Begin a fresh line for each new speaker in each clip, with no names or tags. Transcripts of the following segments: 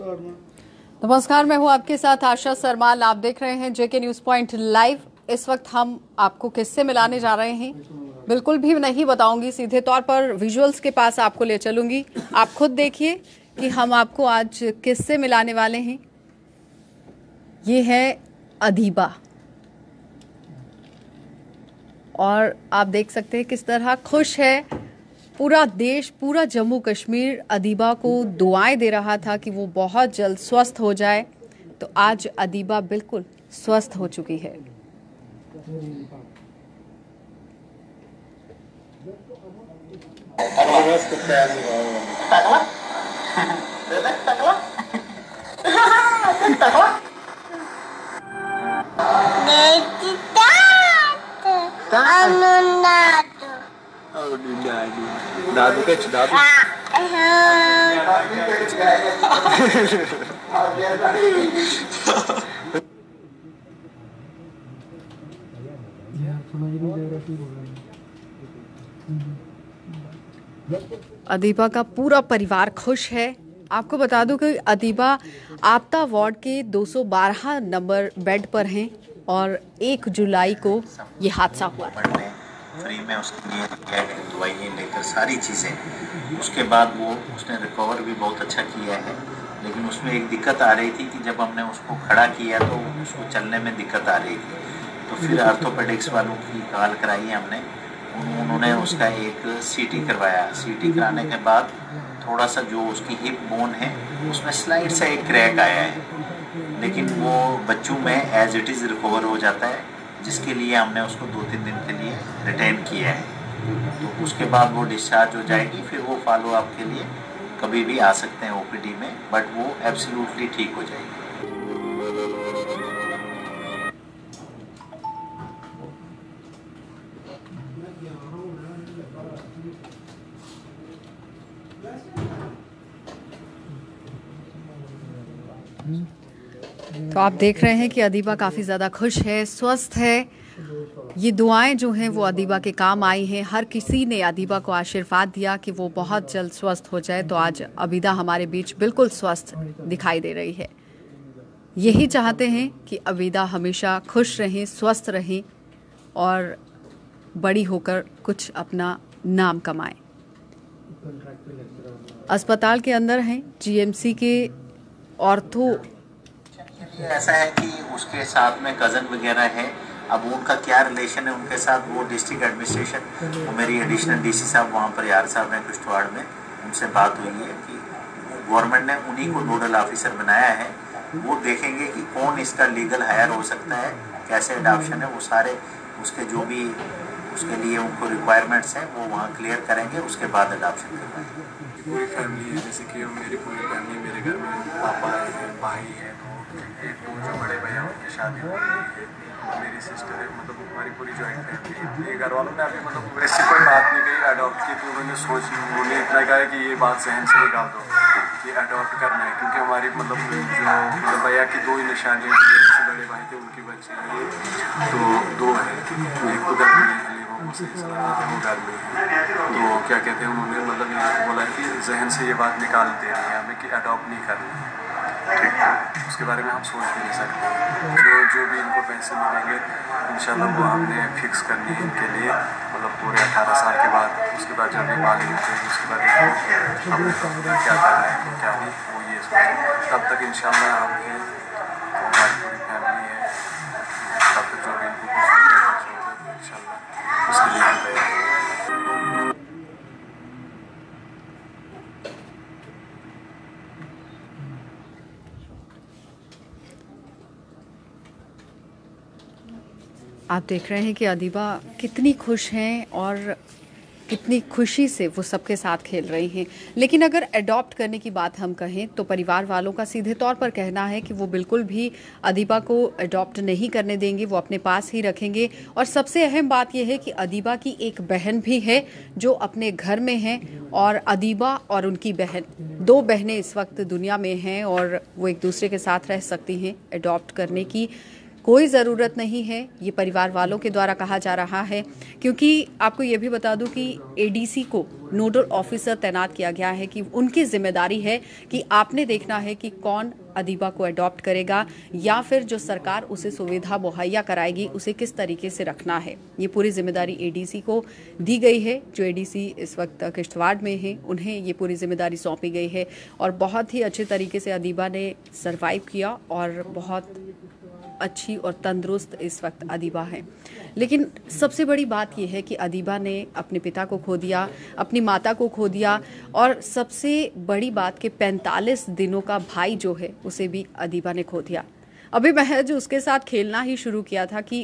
नमस्कार, मैं हूं आपके साथ आशा सरमाल। आप देख रहे हैं जेके न्यूज पॉइंट लाइव। इस वक्त हम आपको किससे मिलाने जा रहे हैं बिल्कुल भी नहीं बताऊंगी, सीधे तौर पर विजुअल्स के पास आपको ले चलूंगी। आप खुद देखिए कि हम आपको आज किससे मिलाने वाले हैं। ये है अदीबा, और आप देख सकते हैं किस तरह खुश है पूरा देश, पूरा जम्मू कश्मीर अदीबा को दुआएं दे रहा था कि वो बहुत जल्द स्वस्थ हो जाए। तो आज अदीबा बिल्कुल स्वस्थ हो चुकी है।
Dado que te dado.
Adiba का पूरा परिवार खुश है। आपको बता दूं कि अदीबा आपता वार्ड के 212 नंबर बेड पर हैं और 1 जुलाई को ये हादसा हुआ।
फ्री में उसके लिए दवाइयाँ लेकर सारी चीज़ें, उसके बाद उसने रिकवर भी बहुत अच्छा किया है। लेकिन उसमें एक दिक्कत आ रही थी कि जब हमने उसको खड़ा किया तो उसको चलने में दिक्कत आ रही थी। तो फिर ऑर्थोपेडिक्स वालों की कॉल कराई हमने, उन्होंने उसका एक सीटी करवाया। सीटी कराने के बाद थोड़ा सा जो उसकी हिप बोन है उसमें स्लाइड सा एक क्रैक आया है, लेकिन वो बच्चों में एज इट इज़ रिकवर हो जाता है, जिसके लिए हमने उसको 2-3 दिन के लिए रिटेन किया है। तो उसके बाद वो डिस्चार्ज हो जाएगी। फिर वो फॉलो अप के लिए कभी भी आ सकते हैं ओपीडी में, बट वो एब्सोल्युटली ठीक हो जाएगी।
तो आप देख रहे हैं कि अदीबा काफ़ी ज़्यादा खुश है, स्वस्थ है। ये दुआएं जो हैं वो अदीबा के काम आई हैं। हर किसी ने अदीबा को आशीर्वाद दिया कि वो बहुत जल्द स्वस्थ हो जाए। तो आज अबीदा हमारे बीच बिल्कुल स्वस्थ दिखाई दे रही है। यही चाहते हैं कि अबीदा हमेशा खुश रहें, स्वस्थ रहें और बड़ी होकर कुछ अपना नाम कमाएं। अस्पताल के अंदर हैं, जीएमसी के ऑर्थो।
ऐसा है कि उसके साथ में कज़न वगैरह है। अब उनका क्या रिलेशन है उनके साथ, वो डिस्ट्रिक्ट एडमिनिस्ट्रेशन, वो मेरी एडिशनल डीसी साहब वहाँ पर यार साहब हैं किश्तवाड़ में, उनसे बात हुई है कि गवर्नमेंट ने उन्हीं को नोडल ऑफिसर बनाया है। वो देखेंगे कि कौन इसका लीगल हायर हो सकता है, कैसे अडॉप्शन है, वो सारे उसके जो भी उसके लिए उनको रिक्वायरमेंट्स हैं वो वहाँ क्लियर करेंगे, उसके बाद अडॉप्शन करवाएंगे।
पूरी फैमिली है, जैसे कि मेरी पूरी फैमिली, मेरे घर में पापा है, भाई है, दो जो बड़े भैया उनकी शादी हो गई है, मेरी सिस्टर है, मतलब हमारी पूरी जॉइंट फैमिली है। घर वालों ने अभी मतलब वैसे कोई बात नहीं कही अडॉप्ट की, तो उन्होंने इतना कहा कि ये बात सहन से निकाल दो कि अडॉप्ट करना है, क्योंकि हमारी मतलब जो भैया की 2 ही निशानियाँ थी, जैसे बड़े भाई थे उनकी बच्चे हैं, तो 2 है, एक तो घर में वो घर में। तो क्या कहते हैं, उन्होंने मतलब ये बोला कि जहन से ये बात निकाल देनी है हमें कि अडॉप्ट नहीं करना, ठीक है। उसके बारे में हम सोच भी नहीं सकते। जो भी इनको पैसे मिलेंगे इंशाल्लाह वो हमने फिक्स करनी है इनके लिए, मतलब पूरे 18 साल के बाद। उसके बाद जब ये बालिग होते हैं उसके बाद क्या करना है क्या नहीं, वो ये सोचें। तब तक इंशाल्लाह हम हैं, हमारी पूरी फैमिली है, तब तक जो भी इनको कुछ इंशाल्लाह उसके लिए हम तैयार हैं।
आप देख रहे हैं कि अदीबा कितनी खुश हैं और कितनी खुशी से वो सबके साथ खेल रही हैं। लेकिन अगर अडॉप्ट करने की बात हम कहें तो परिवार वालों का सीधे तौर पर कहना है कि वो बिल्कुल भी अदीबा को अडॉप्ट नहीं करने देंगे, वो अपने पास ही रखेंगे। और सबसे अहम बात यह है कि अदीबा की एक बहन भी है जो अपने घर में है, और अदीबा और उनकी बहन, 2 बहनें इस वक्त दुनिया में हैं और वो एक दूसरे के साथ रह सकती हैं। अडॉप्ट करने की कोई ज़रूरत नहीं है, ये परिवार वालों के द्वारा कहा जा रहा है। क्योंकि आपको ये भी बता दूं कि एडीसी को नोडल ऑफिसर तैनात किया गया है कि उनकी जिम्मेदारी है कि आपने देखना है कि कौन अदीबा को अडॉप्ट करेगा या फिर जो सरकार उसे सुविधा मुहैया कराएगी उसे किस तरीके से रखना है। ये पूरी जिम्मेदारी एडीसी को दी गई है। जो एडीसी इस वक्त किश्तवाड़ में है उन्हें ये पूरी जिम्मेदारी सौंपी गई है और बहुत ही अच्छे तरीके से अदीबा ने सर्वाइव किया और बहुत अच्छी और तंदुरुस्त इस वक्त अदीबा है। लेकिन सबसे बड़ी बात यह है कि अदीबा ने अपने पिता को खो दिया, अपनी माता को खो दिया और सबसे बड़ी बात कि 45 दिनों का भाई जो है उसे भी अदीबा ने खो दिया। अभी महज उसके साथ खेलना ही शुरू किया था कि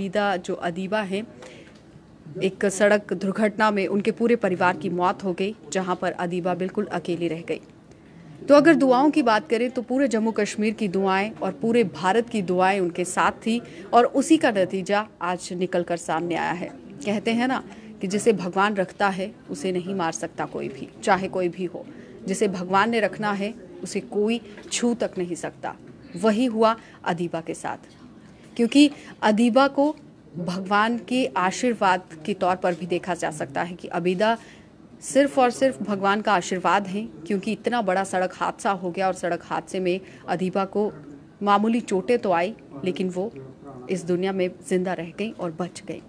अदीबा है, एक सड़क दुर्घटना में उनके पूरे परिवार की मौत हो गई, जहां पर अदीबा बिल्कुल अकेली रह गई। तो अगर दुआओं की बात करें तो पूरे जम्मू कश्मीर की दुआएं और पूरे भारत की दुआएं उनके साथ थी और उसी का नतीजा आज निकलकर सामने आया है। कहते हैं ना कि जिसे भगवान रखता है उसे नहीं मार सकता कोई भी, चाहे कोई भी हो। जिसे भगवान ने रखना है उसे कोई छू तक नहीं सकता। वही हुआ अदीबा के साथ, क्योंकि अदीबा को भगवान के आशीर्वाद के तौर पर भी देखा जा सकता है कि अबीदा सिर्फ और सिर्फ भगवान का आशीर्वाद है, क्योंकि इतना बड़ा सड़क हादसा हो गया और सड़क हादसे में अदीबा को मामूली चोटें तो आई लेकिन वो इस दुनिया में जिंदा रह गई और बच गई।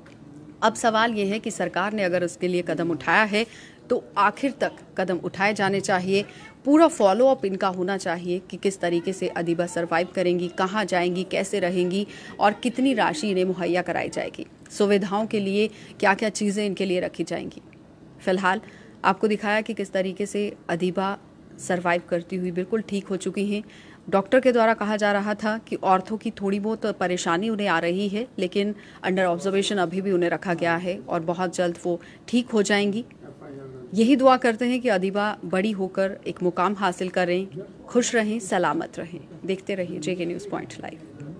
अब सवाल ये है कि सरकार ने अगर उसके लिए कदम उठाया है तो आखिर तक कदम उठाए जाने चाहिए। पूरा फॉलो अप इनका होना चाहिए कि किस तरीके से अदीबा सर्वाइव करेंगी, कहाँ जाएंगी, कैसे रहेंगी और कितनी राशि इन्हें मुहैया कराई जाएगी। सुविधाओं के लिए क्या क्या चीज़ें इनके लिए रखी जाएंगी। फिलहाल आपको दिखाया कि किस तरीके से अदीबा सरवाइव करती हुई बिल्कुल ठीक हो चुकी हैं। डॉक्टर के द्वारा कहा जा रहा था कि ऑर्थो की थोड़ी बहुत परेशानी उन्हें आ रही है, लेकिन अंडर ऑब्जर्वेशन अभी भी उन्हें रखा गया है और बहुत जल्द वो ठीक हो जाएंगी। यही दुआ करते हैं कि अदीबा बड़ी होकर एक मुकाम हासिल करें, खुश रहें, सलामत रहें। देखते रहिए JK News Point Live।